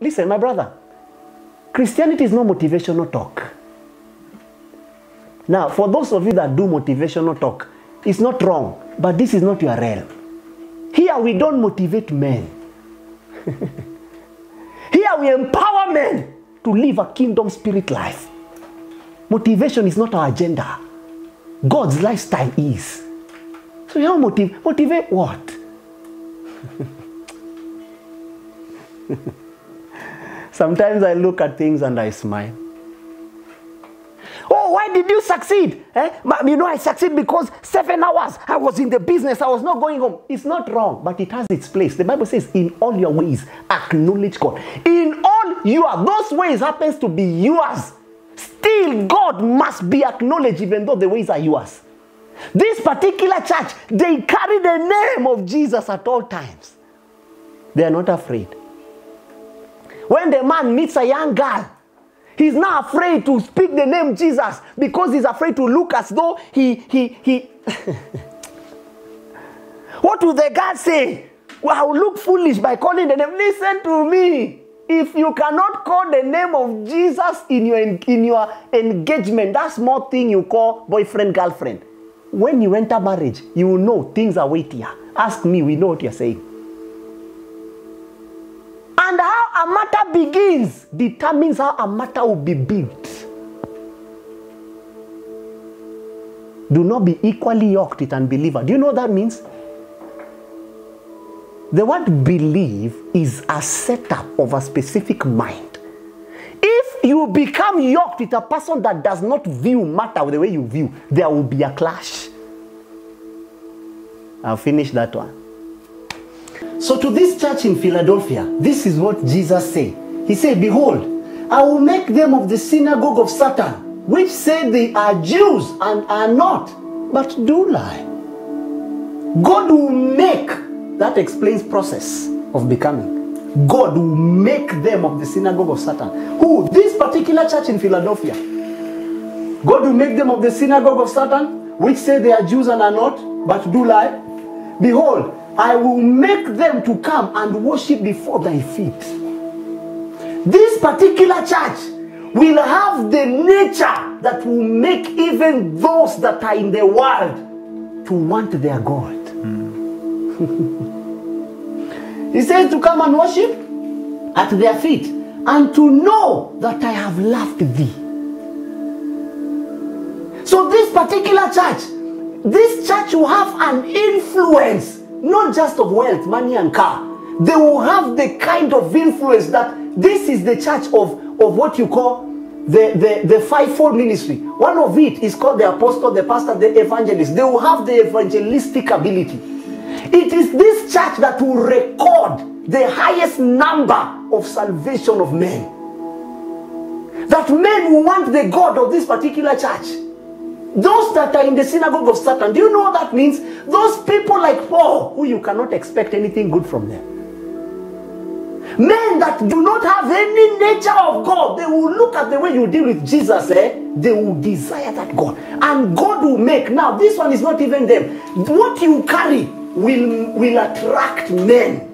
listen, my brother, Christianity is not motivational talk. Now, for those of you that do motivational talk, it's not wrong, but this is not your realm. Here we don't motivate men. Here we empower men to live a kingdom spirit life. Motivation is not our agenda. God's lifestyle is. So you don't motivate what? Sometimes I look at things and I smile. Oh, why did you succeed? You know, I succeed because 7 hours I was in the business. I was not going home. It's not wrong, but it has its place. The Bible says, in all your ways, acknowledge God. In all those ways happens to be yours. Still, God must be acknowledged even though the ways are yours. This particular church, they carry the name of Jesus at all times. They are not afraid. When the man meets a young girl, he's not afraid to speak the name Jesus because he's afraid to look as though he What will the girl say? Well, I will look foolish by calling the name. Listen to me. If you cannot call the name of Jesus in your engagement, that small thing you call boyfriend, girlfriend, when you enter marriage, you will know things are weightier. Ask me, we know what you're saying. And how a matter begins determines how a matter will be built. Do not be equally yoked with unbeliever. Do you know what that means? The word believe is a setup of a specific mind. If you become yoked with a person that does not view matter the way you view, there will be a clash. I'll finish that one. So to this church in Philadelphia, this is what Jesus said. He said, behold, I will make them of the synagogue of Satan, which say they are Jews and are not, but do lie. God will make. That explains process of becoming. God will make them of the synagogue of Satan. Who? This particular church in Philadelphia. God will make them of the synagogue of Satan, which say they are Jews and are not, but do lie. Behold, I will make them to come and worship before thy feet. This particular church will have the nature that will make even those that are in the world to want their God. He says to come and worship at their feet and to know that I have loved thee. So this particular church, this church will have an influence, not just of wealth, money and car. They will have the kind of influence that this is the church of what you call the fivefold ministry. One of it is called the apostle, the pastor, the evangelist. They will have the evangelistic ability. It is this church that will record the highest number of salvation of men. That men will want the God of this particular church. Those that are in the synagogue of Satan, do you know what that means? Those people like Paul, who you cannot expect anything good from them. Men that do not have any nature of God, they will look at the way you deal with Jesus, they will desire that God. And God will make. Now, this one is not even them. What you carry will attract men.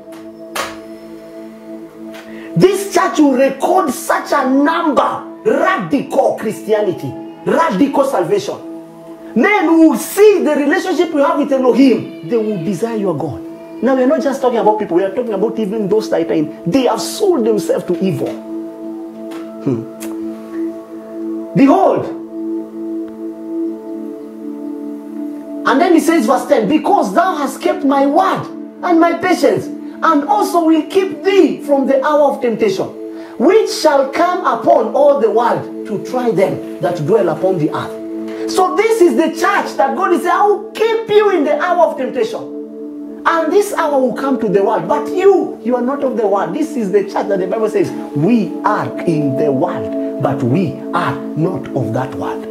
This church will record such a number. Radical Christianity, radical salvation. Men will see the relationship you have with Elohim. They will desire your God. Now we're not just talking about people. We are talking about even those that are in. They have sold themselves to evil. Behold. And then he says verse 10. Because thou hast kept my word and my patience, and also will keep thee from the hour of temptation, which shall come upon all the world to try them that dwell upon the earth. So this is the church that God is saying, I will keep you in the hour of temptation. And this hour will come to the world. But you are not of the world. This is the church that the Bible says, we are in the world, but we are not of that world.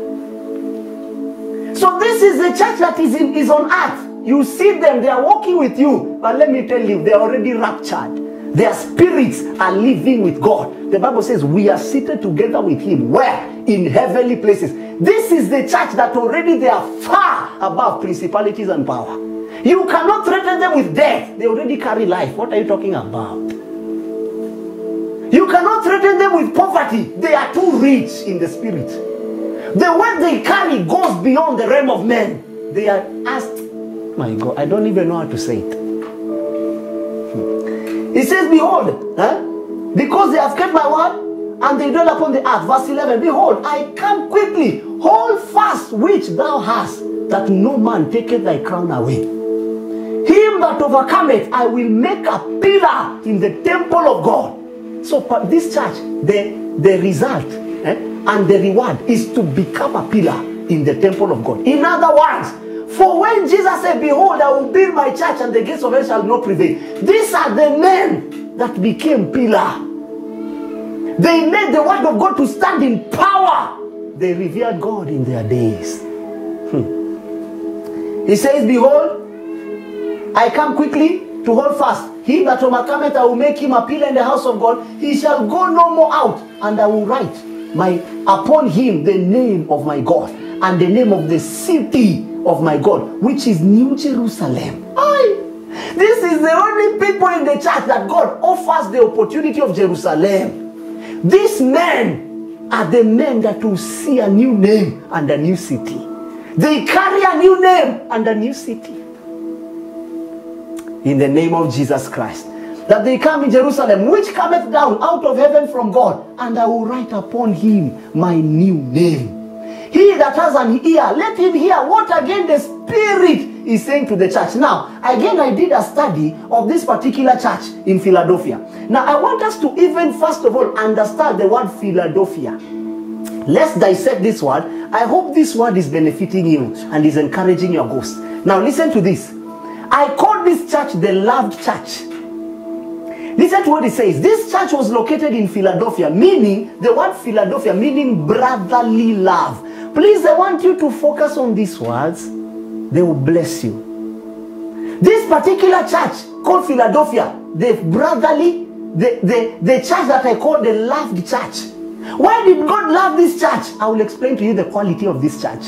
So this is the church that is on earth. You see them, they are walking with you. But let me tell you, they are already raptured. Their spirits are living with God. The Bible says we are seated together with him. Where? In heavenly places. This is the church that already they are far above principalities and power. You cannot threaten them with death. They already carry life. What are you talking about? You cannot threaten them with poverty. They are too rich in the spirit. The weight they carry goes beyond the realm of men. They are asked, my God, I don't even know how to say it. He says, behold, because they have kept my word and they dwell upon the earth. Verse 11, behold, I come quickly. Hold fast which thou hast, that no man taketh thy crown away. Him that overcometh, I will make a pillar in the temple of God. So this church, the result and the reward is to become a pillar in the temple of God. In other words, for when Jesus said, behold, I will build my church and the gates of hell shall not prevail. These are the men that became pillar. They made the word of God to stand in power. They revered God in their days. He says, behold, I come quickly to hold fast. He that overcometh, I will make him a pillar in the house of God. He shall go no more out. And I will write upon him the name of my God and the name of the city of my God, which is New Jerusalem. This is the only people in the church that God offers the opportunity of Jerusalem. These men are the men that will see a new name and a new city. They carry a new name and a new city. In the name of Jesus Christ. That they come in Jerusalem, which cometh down out of heaven from God, and I will write upon him my new name. He that has an ear, let him hear what again the Spirit is saying to the church. Now, again, I did a study of this particular church in Philadelphia. Now, I want us to even first of all understand the word Philadelphia. Let's dissect this word. I hope this word is benefiting you and is encouraging your ghost. Now, listen to this. I call this church the loved church. Listen to what it says. This church was located in Philadelphia, meaning, the word Philadelphia, meaning brotherly love. Please, I want you to focus on these words. They will bless you. This particular church called Philadelphia, the brotherly, the church that I call the loved church. Why did God love this church? I will explain to you the quality of this church.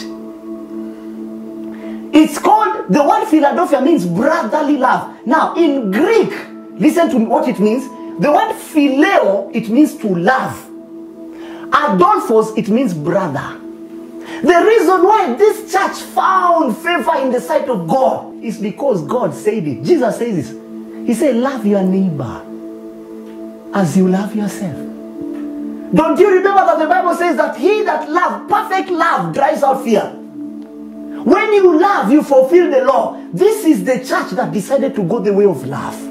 It's called, the word Philadelphia means brotherly love. Now, in Greek, listen to what it means. The word phileo, it means to love. Adolphos, it means brother. The reason why this church found favor in the sight of God is because God said it. Jesus says this. He said, love your neighbor as you love yourself. Don't you remember that the Bible says that he that loves, perfect love drives out fear. When you love, you fulfill the law. This is the church that decided to go the way of love.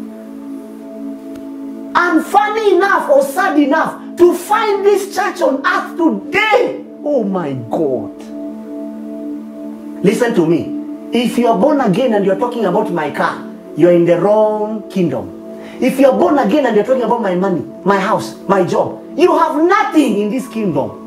And funny enough or sad enough, to find this church on earth today, oh my God. Listen to me. If you are born again and you're talking about my car, you're in the wrong kingdom. If you're born again and you're talking about my money, my house, my job, you have nothing in this kingdom.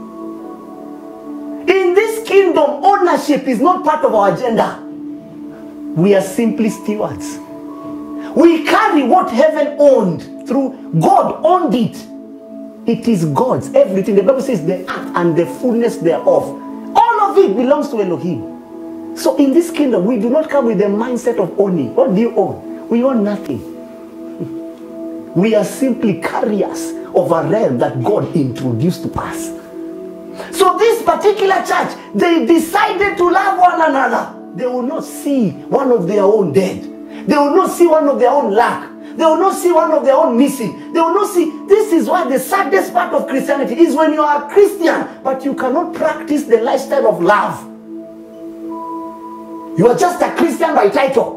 In this kingdom, ownership is not part of our agenda. We are simply stewards. We carry what heaven owned through God owned it. It is God's. Everything. The Bible says the earth and the fullness thereof. All of it belongs to Elohim. So in this kingdom, we do not come with the mindset of owning. What do you own? We own nothing. We are simply carriers of a realm that God introduced to us. So this particular church, they decided to love one another. They will not see one of their own dead. They will not see one of their own lack. They will not see one of their own missing. They will not see. This is why the saddest part of Christianity is when you are a Christian, but you cannot practice the lifestyle of love. You are just a Christian by title.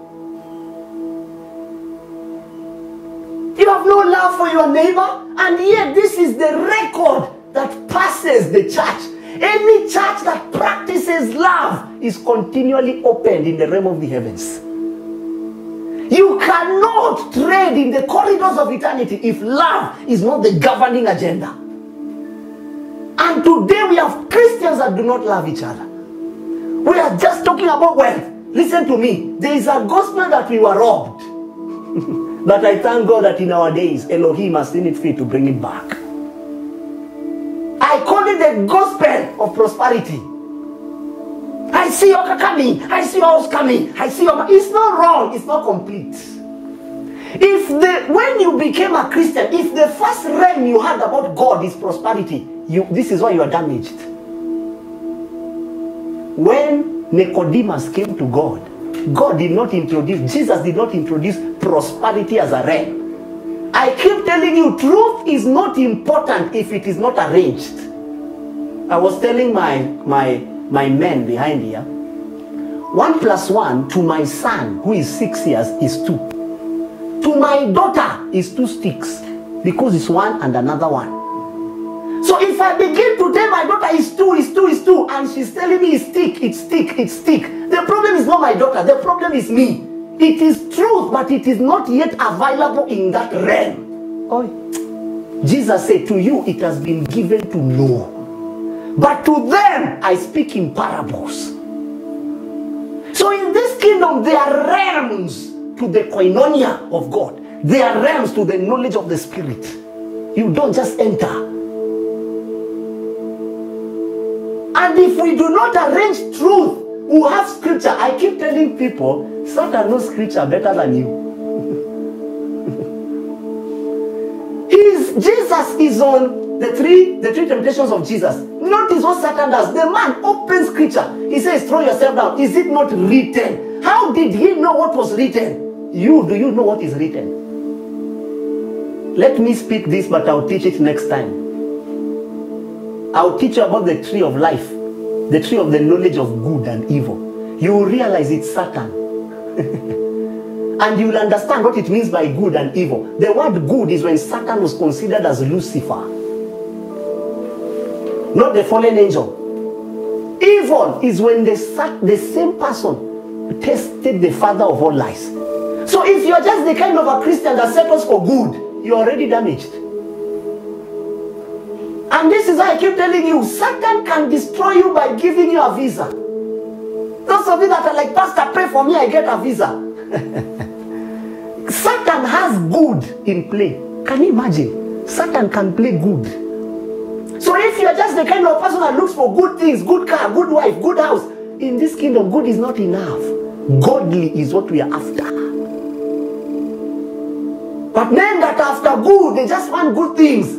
You have no love for your neighbor, and yet this is the record that passes the church. Any church that practices love is continually opened in the realm of the heavens. You cannot trade in the corridors of eternity if love is not the governing agenda. And today we have Christians that do not love each other. We are just talking about wealth. Listen to me. There is a gospel that we were robbed. But I thank God that in our days, Elohim has seen it fit to bring it back. I call it the gospel of prosperity. I see your car coming. I see your house coming. I see your... It's not wrong. It's not complete. When you became a Christian, if the first realm you heard about God is prosperity, this is why you are damaged. When Nicodemus came to God, Jesus did not introduce prosperity as a realm. I keep telling you, truth is not important if it is not arranged. I was telling my men behind here, 1 + 1 to my son who is 6 years is 2. To my daughter is 2 sticks, because it's one and another one. So if I begin to tell my daughter it's 2, and she's telling me it's stick, the problem is not my daughter, the problem is me. It is truth, but it is not yet available in that realm. Oh. Jesus said, to you it has been given to know, but to them I speak in parables. So in this kingdom there are realms to the koinonia of God. There are realms to the knowledge of the Spirit. You don't just enter. And if we do not arrange truth, we have scripture. I keep telling people, Satan knows scripture better than you. Jesus is on the three temptations of Jesus. Notice what Satan does. The man opens scripture. He says, throw yourself down. Is it not written? How did he know what was written? Do you know what is written? Let me speak this, but I'll teach it next time. I'll teach you about the tree of life, the tree of the knowledge of good and evil. You will realize it's Satan. And you will understand what it means by good and evil. The word good is when Satan was considered as Lucifer, not the fallen angel. Evil is when the same person tested the father of all lies. So if you're just the kind of a Christian that settles for good, you're already damaged. And this is why I keep telling you, Satan can destroy you by giving you a visa. Those of you that are like, Pastor, pray for me, I get a visa. Satan has good in play. Can you imagine? Satan can play good. So if you're just the kind of person that looks for good things, good car, good wife, good house, in this kingdom, good is not enough. Godly is what we are after. But men that are after good, they just want good things.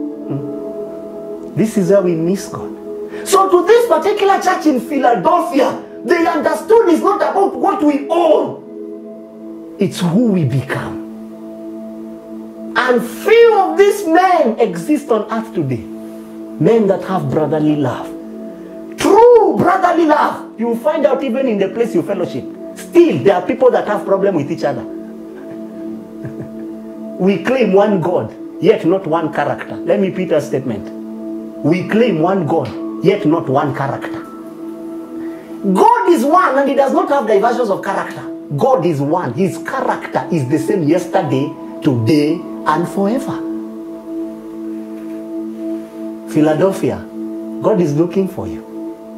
This is where we miss God. So to this particular church in Philadelphia, they understood it's not about what we own. It's who we become. And few of these men exist on earth today. Men that have brotherly love. True brotherly love. You will find out even in the place you fellowship. Still, there are people that have problem with each other. We claim one God, yet not one character. Let me repeat a statement. We claim one God, yet not one character. God is one and he does not have diversions of character. God is one. His character is the same yesterday, today, and forever. Philadelphia, God is looking for you.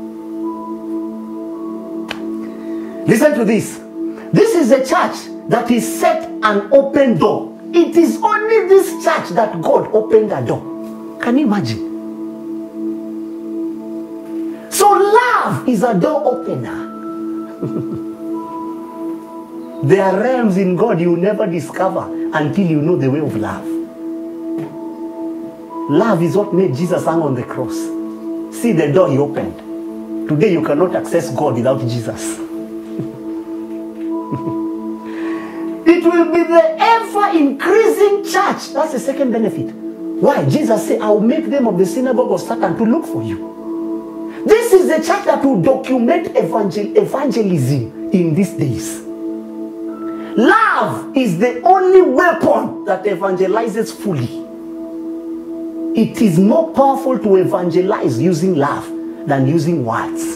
Listen to this. This is a church that is set an open door. It is only this church that God opened a door. Can you imagine? So love is a door opener. There are realms in God you will never discover until you know the way of love. Love is what made Jesus hang on the cross. See the door he opened. Today you cannot access God without Jesus. It will be the ever-increasing church. That's the second benefit. Why? Jesus said, I will make them of the synagogue of Satan to look for you. This is the church that will document evangelism in these days. Love is the only weapon that evangelizes fully. It is more powerful to evangelize using love than using words.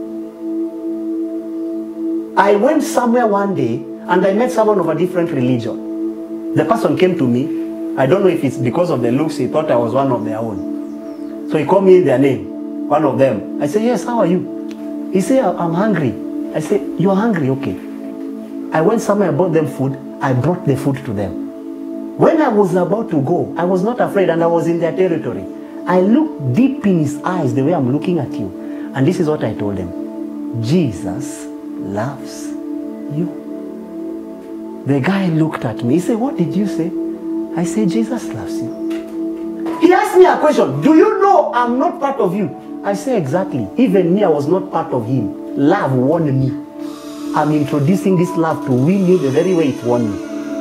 I went somewhere one day and I met someone of a different religion. The person came to me. I don't know if it's because of the looks, he thought I was one of their own. So he called me their name, one of them. I said, yes, how are you? He said, I'm hungry. I said, you're hungry? Okay. I went somewhere, I bought them food. I brought the food to them. When I was about to go, I was not afraid and I was in their territory. I looked deep in his eyes the way I'm looking at you. And this is what I told him. Jesus loves you. The guy looked at me. He said, what did you say? I said, Jesus loves you. He asked me a question. Do you know I'm not part of you? I said, exactly. Even me, I was not part of him. Love won me. I'm introducing this love to win you the very way it won me.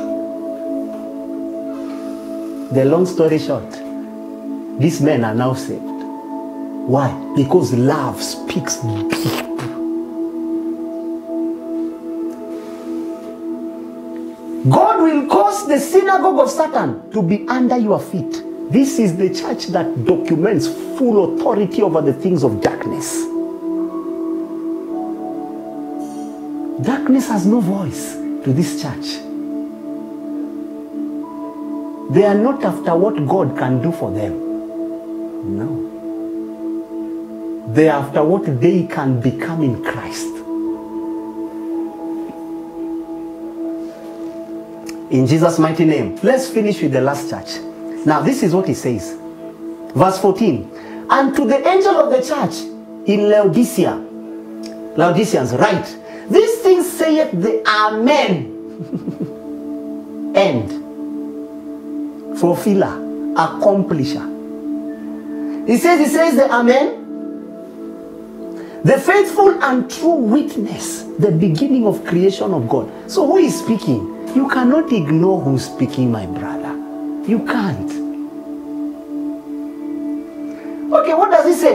The long story short, these men are now saved. Why? Because love speaks deep. God will cause the synagogue of Satan to be under your feet. This is the church that documents full authority over the things of darkness. Darkness has no voice to this church. They are not after what God can do for them. No. They are after what they can become in Christ. In Jesus' mighty name. Let's finish with the last church. Now this is what he says. Verse 14. And to the angel of the church in Laodicea. Laodiceans, write. These things saith the Amen. End. Fulfiller. Accomplisher. He says the Amen. The faithful and true witness. The beginning of creation of God. So who is speaking? You cannot ignore who's speaking, my brother. You can't. Okay, what does he say?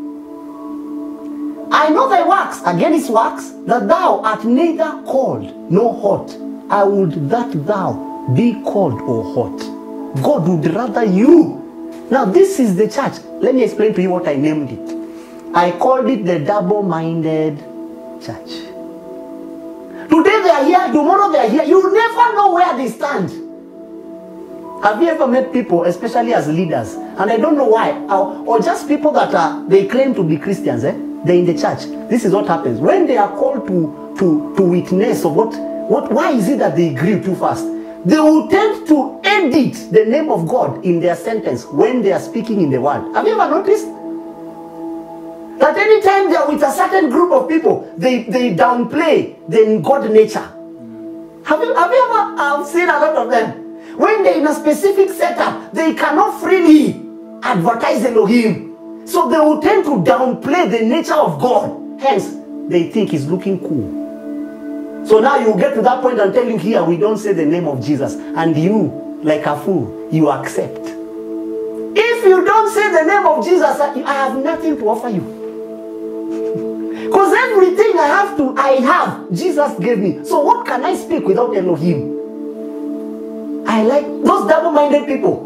I know thy works, again his works, that thou art neither cold nor hot. I would that thou be cold or hot. God would rather you. Now this is the church. Let me explain to you what I named it. I called it the double-minded church. Today they are here, tomorrow they are here. You never know where they stand. Have you ever met people, especially as leaders, and I don't know why, or just people that they claim to be Christians, they're in the church. This is what happens. When they are called to witness of why is it that they agree too fast? They will tend to edit the name of God in their sentence when they are speaking in the word. Have you ever noticed? That anytime they are with a certain group of people, they downplay the God nature. Have you ever seen a lot of them? When they're in a specific setup, they cannot freely advertise Elohim. So they will tend to downplay the nature of God. Hence, they think he's looking cool. So now you get to that point and tell you here, we don't say the name of Jesus. And you, like a fool, you accept. If you don't say the name of Jesus, I have nothing to offer you. Because everything I have, Jesus gave me. So what can I speak without Elohim? I like those double-minded people.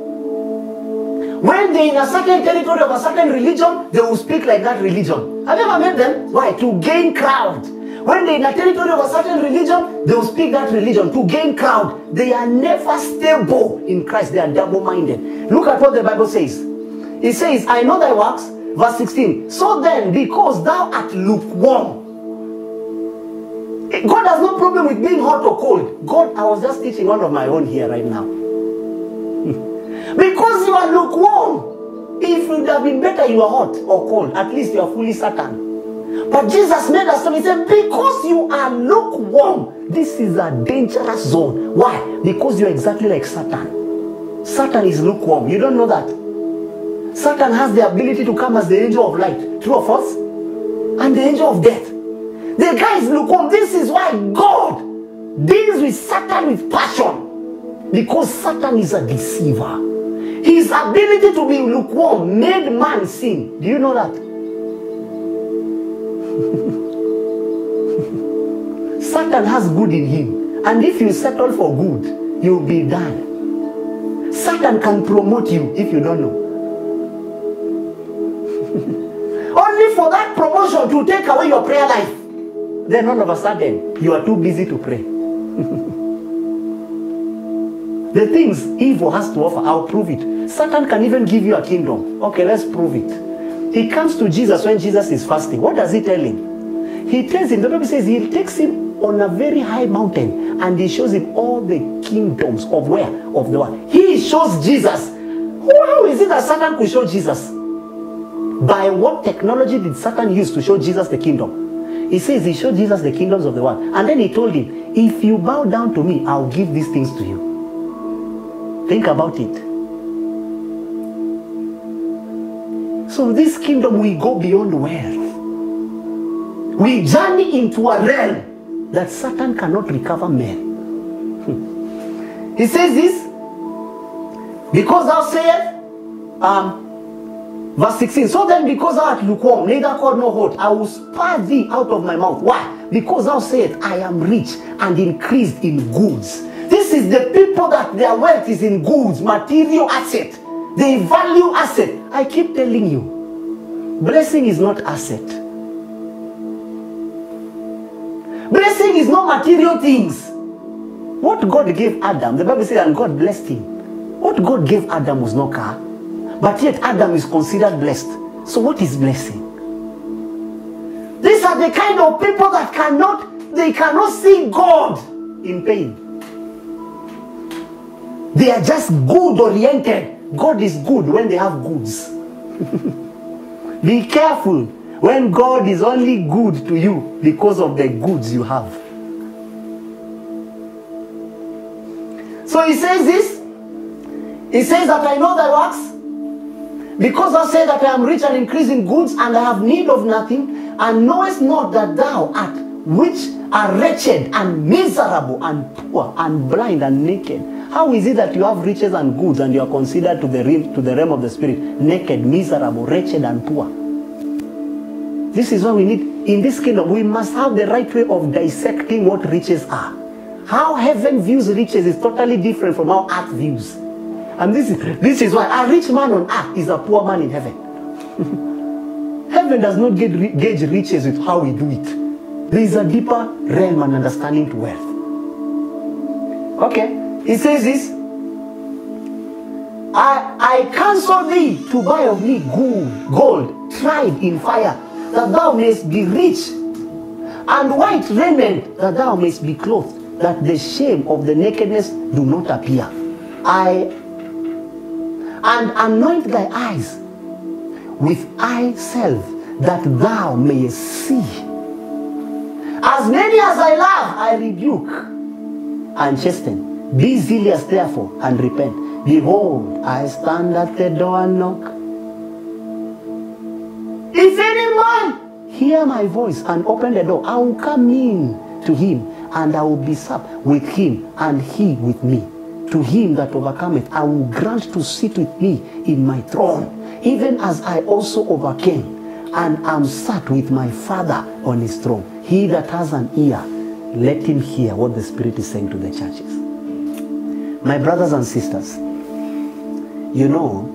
When they're in a certain territory of a certain religion, they will speak like that religion. Have you ever met them? Why? To gain crowd. When they're in a territory of a certain religion, they will speak that religion to gain crowd. They are never stable in Christ. They are double-minded. Look at what the Bible says. It says, I know thy works. Verse 16. So then, because thou art lukewarm. God has no problem with being hot or cold. God, I was just teaching one of my own here right now. Because you are lukewarm. If it would have been better you are hot or cold, at least you are fully Satan. But Jesus made us so he said, because you are lukewarm, this is a dangerous zone. Why? Because you are exactly like Satan. Satan is lukewarm. You don't know that? Satan has the ability to come as the angel of light. True or false? And the angel of death. The guy is lukewarm. This is why God deals with Satan with passion. Because Satan is a deceiver. His ability to be lukewarm made man sin. Do you know that? Satan has good in him. And if you settle for good, you'll be done. Satan can promote you if you don't know. Only for that promotion to take away your prayer life. Then all of a sudden, you are too busy to pray. The things evil has to offer, I'll prove it. Satan can even give you a kingdom. Okay, let's prove it. He comes to Jesus when Jesus is fasting. What does he tell him? He tells him, the Bible says he takes him on a very high mountain and he shows him all the kingdoms of where? Of the world. He shows Jesus. How is it that Satan could show Jesus? By what technology did Satan use to show Jesus the kingdom? He says he showed Jesus the kingdoms of the world. And then he told him, if you bow down to me, I'll give these things to you. Think about it. So this kingdom will go beyond wealth. We journey into a realm that Satan cannot recover men. He says this, because thou sayest, verse 16, so then because thou art lukewarm, neither cold nor hot, I will spare thee out of my mouth. Why? Because thou sayest, I am rich and increased in goods. This is the people that their wealth is in goods, material asset. They value asset. I keep telling you, blessing is not asset. Blessing is not material things. What God gave Adam, the Bible says, and God blessed him. What God gave Adam was no car, but yet Adam is considered blessed. So what is blessing? These are the kind of people that cannot see God in pain. They are just good oriented. God is good when they have goods. Be careful when God is only good to you because of the goods you have. So he says this. He says that I know thy works, because thou say that I am rich and increase in goods, and I have need of nothing, and knowest not that thou art which are wretched and miserable and poor and blind and naked. How is it that you have riches and goods and you are considered to the realm of the spirit naked, miserable, wretched and poor? This is why we need, in this kingdom, we must have the right way of dissecting what riches are. How heaven views riches is totally different from how earth views. And this is why a rich man on earth is a poor man in heaven. Heaven does not gauge riches with how we do it. There is a deeper realm and understanding to wealth. Okay, he says this. I counsel thee to buy of me gold tried in fire, that thou mayest be rich, and white raiment, that thou mayest be clothed, that the shame of the nakedness do not appear. And anoint thy eyes with eye salve, that thou mayest see. As many as I love, I rebuke and chasten. Be zealous therefore, and repent. Behold, I stand at the door and knock. If any man hear my voice and open the door, I will come in to him, and I will be supped with him, and he with me. To him that overcometh, I will grant to sit with me in my throne, even as I also overcame, and am sat with my Father on his throne. He that has an ear, let him hear what the Spirit is saying to the churches. My brothers and sisters, you know,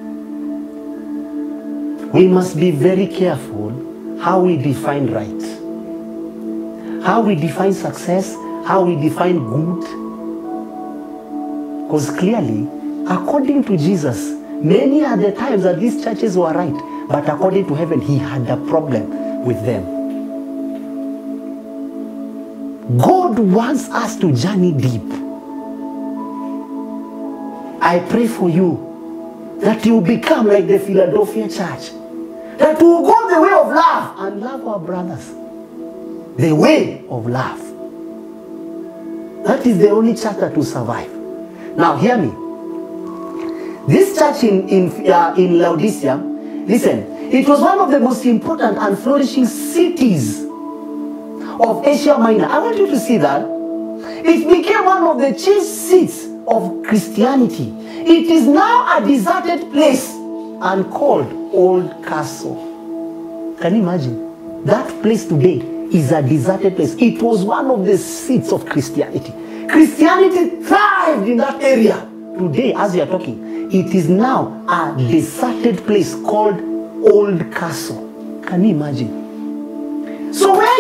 we must be very careful how we define right, how we define success, how we define good. Because clearly, according to Jesus, many are the times that these churches were right, but according to heaven, he had a problem with them. God wants us to journey deep. I pray for you that you become like the Philadelphia church, that we will go the way of love and love our brothers. The way of love. That is the only church that will survive. Now hear me. This church in Laodicea, listen, it was one of the most important and flourishing cities of Asia Minor. I want you to see that. It became one of the chief seats of Christianity. It is now a deserted place and called Old Castle. Can you imagine? That place today is a deserted place. It was one of the seats of Christianity. Christianity thrived in that area. Today, as we are talking, it is now a deserted place called Old Castle. Can you imagine? So where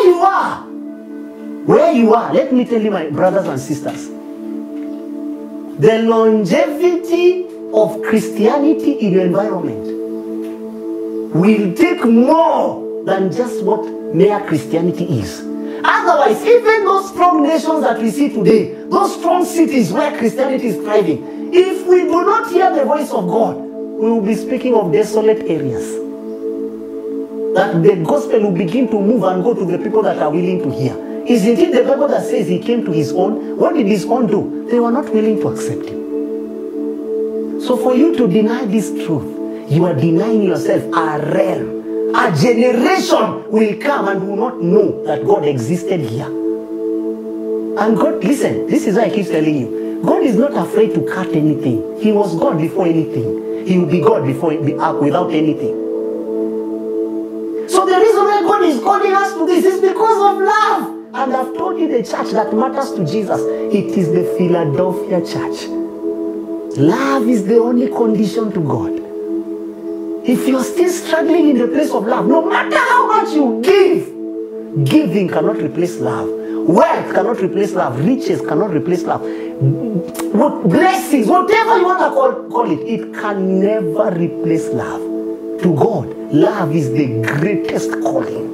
you are, let me tell you, my brothers and sisters, the longevity of Christianity in your environment will take more than just what mere Christianity is. Otherwise, even those strong nations that we see today, those strong cities where Christianity is thriving, if we do not hear the voice of God, we will be speaking of desolate areas. that the gospel will begin to move and go to the people that are willing to hear. Isn't it the Bible that says he came to his own? What did his own do? They were not willing to accept him. So for you to deny this truth, you are denying yourself a realm. A generation will come and will not know that God existed here. And God, listen, this is why I keep telling you, God is not afraid to cut anything. He was God before anything. He will be God before without anything. So the reason why God is calling us to this is because of love. And I've told you the church that matters to Jesus, it is the Philadelphia church. Love is the only condition to God. If you're still struggling in the place of love, no matter how much you give, giving cannot replace love. Wealth cannot replace love. Riches cannot replace love. Blessings, whatever you want to call it, it can never replace love. To God, love is the greatest calling.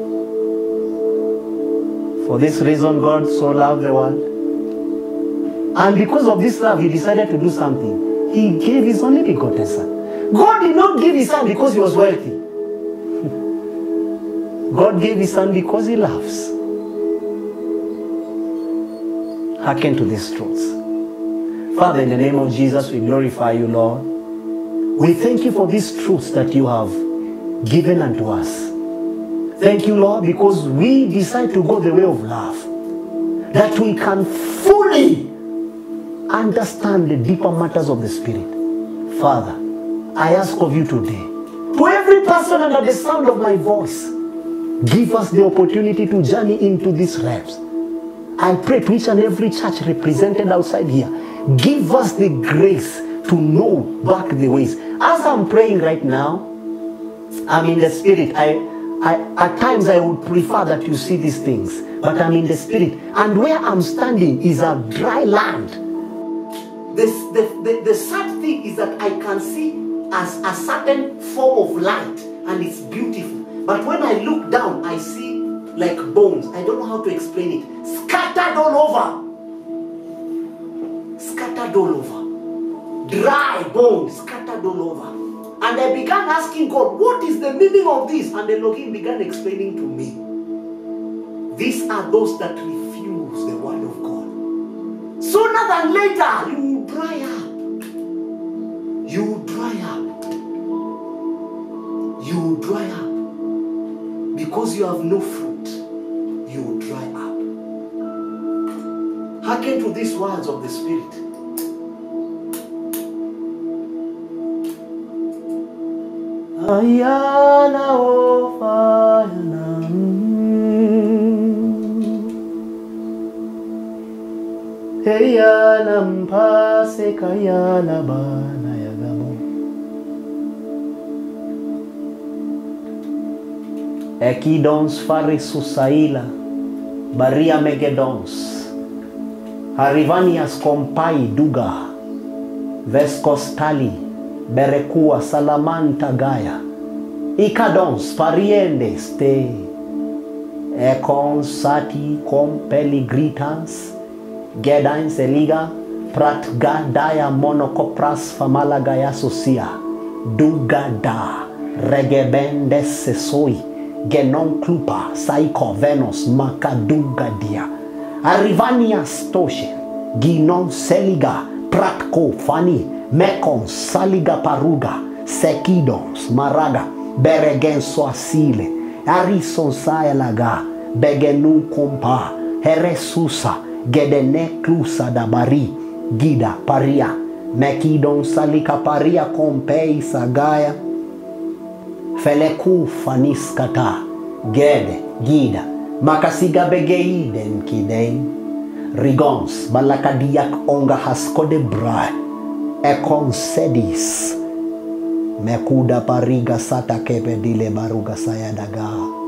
For this reason, God so loved the world. And because of this love, he decided to do something. He gave his only begotten son. God did not give his son because he was wealthy. God gave his son because he loves. Hearken to these truths. Father, in the name of Jesus, we glorify you, Lord. We thank you for these truths that you have given unto us. Thank you, Lord, because we decide to go the way of love, that we can fully understand the deeper matters of the Spirit. Father, I ask of you today, to every person under the sound of my voice, give us the opportunity to journey into these realms. I pray to each and every church represented outside here, give us the grace to know back the ways. As I'm praying right now, I'm in the Spirit. At times I would prefer that you see these things, but I'm in the Spirit. And where I'm standing is a dry land. The sad thing is that I can see as a certain form of light, and it's beautiful. But when I look down, I see like bones. I don't know how to explain it. Scattered all over. Scattered all over. Dry bones scattered all over. And I began asking God, what is the meaning of this? And Elohim began explaining to me. These are those that refuse the word of God. Sooner than later, you will dry up. You will dry up. You will dry up. Because you have no fruit, you will dry up. Hearken to these words of the Spirit. Ayana ofayana, Eyana mpase kayana bana yagamo. Ekidons farisusaila, baria megedons, Harivanias kompai duga, Vescostali, Berekua salamanta gaya, Ikadons pariende ste, Ekon sati compeli gritans, Gedains eliga, Prat gadaya monocopras famala gaya socia, Dugada, Regebendes sesoi, Genon klupa, Saiko venos makadugadia, Arivanias toshe, Ginon seliga, Pratko fani, Mekon saliga paruga, Sekidons maraga, Beregenso asile, Arison saelaga, Begenu kompa, Heresusa, Gedene klusa dabari, Gida paria, Mekidon salika paria kompei sagaya, Feleku faniskata, Gede, Gida, Makasiga begeiden kidein, Rigons balakadiak onga haskode brai, Ekon sedis, Mekuda pariga sata kepe dile baruga sayadaga.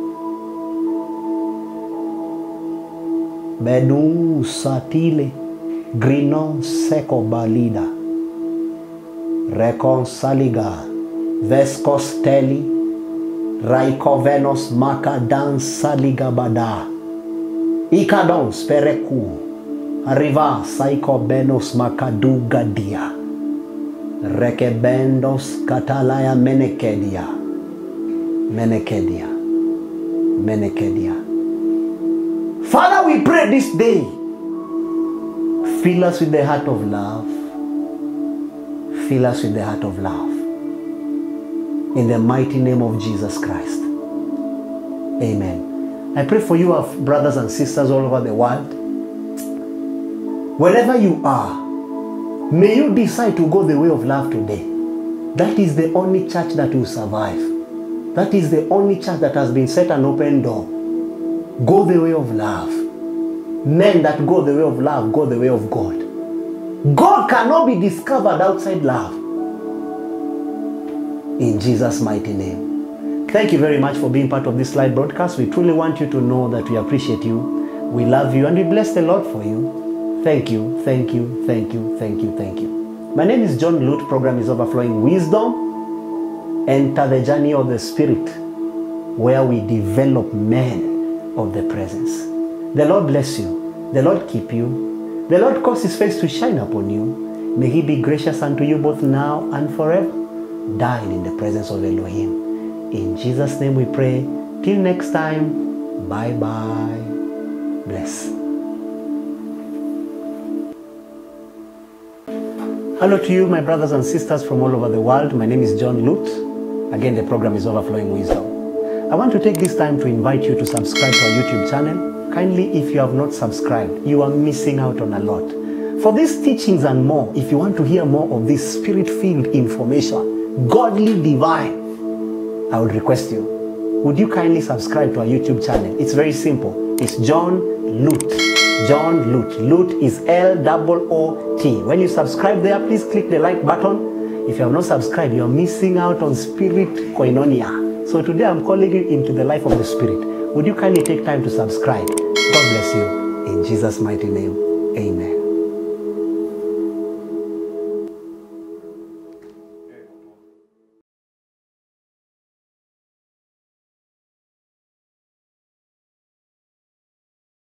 Bedu satile, Grinon seko balida, Recon saliga, Vescosteli, Raikovenos makadan saliga bada, Ikadons pereku, Arriva saiko benos makaduga dia, Rekebendos katalaya menekedia, Menekedia. Menekedia. Father, we pray this day, fill us with the heart of love. Fill us with the heart of love. In the mighty name of Jesus Christ. Amen. I pray for you, our brothers and sisters all over the world. Wherever you are, may you decide to go the way of love today. That is the only church that will survive. That is the only church that has been set an open door. Go the way of love. Men that go the way of love go the way of God. God cannot be discovered outside love. In Jesus' mighty name. Thank you very much for being part of this live broadcast. We truly want you to know that we appreciate you, we love you, and we bless the Lord for you. Thank you, thank you, thank you, thank you, thank you. My name is John Lute. Program is Overflowing Wisdom. Enter the journey of the Spirit, where we develop men of the presence. The Lord bless you. The Lord keep you. The Lord cause His face to shine upon you. May He be gracious unto you both now and forever. Died in the presence of Elohim. In Jesus' name we pray. Till next time, bye-bye. Bless. Hello to you, my brothers and sisters from all over the world. My name is John Lute. Again, the program is Overflowing Wisdom. I want to take this time to invite you to subscribe to our YouTube channel. Kindly, if you have not subscribed, you are missing out on a lot. For these teachings and more, if you want to hear more of this spirit-filled information, godly divine, I would request you, would you kindly subscribe to our YouTube channel? It's very simple. It's John Lute. John Lute. Lute is L-O-O-T. When you subscribe there, please click the like button. If you have not subscribed, you're missing out on spirit koinonia. So today I'm calling you into the life of the Spirit. Would you kindly take time to subscribe? God bless you. In Jesus' mighty name, amen.